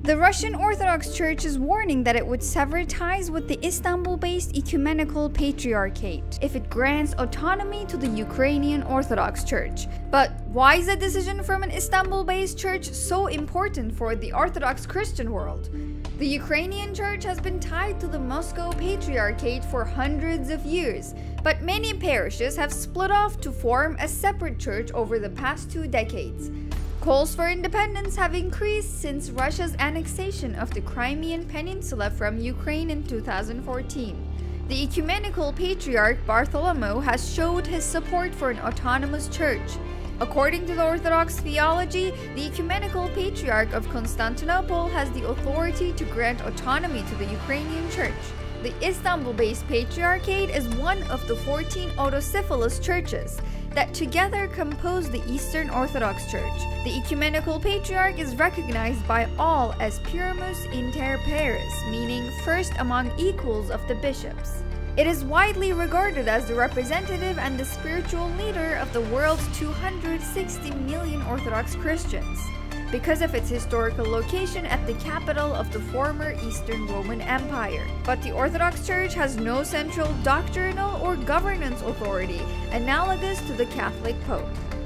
The Russian Orthodox Church is warning that it would sever ties with the Istanbul-based Ecumenical Patriarchate if it grants autonomy to the Ukrainian Orthodox Church. But why is a decision from an Istanbul-based church so important for the Orthodox Christian world? The Ukrainian Church has been tied to the Moscow Patriarchate for hundreds of years, but many parishes have split off to form a separate church over the past 2 decades. Calls for independence have increased since Russia's annexation of the Crimean Peninsula from Ukraine in 2014. The Ecumenical Patriarch Bartholomew has showed his support for an autonomous church. According to the Orthodox theology, the Ecumenical Patriarch of Constantinople has the authority to grant autonomy to the Ukrainian Church. The Istanbul-based Patriarchate is one of the 14 autocephalous churches that together compose the Eastern Orthodox Church. The Ecumenical Patriarch is recognized by all as primus inter pares, meaning first among equals of the bishops. It is widely regarded as the representative and the spiritual leader of the world's 260 million Orthodox Christians, because of its historical location at the capital of the former Eastern Roman Empire. But the Orthodox Church has no central doctrinal or governance authority, analogous to the Catholic Pope.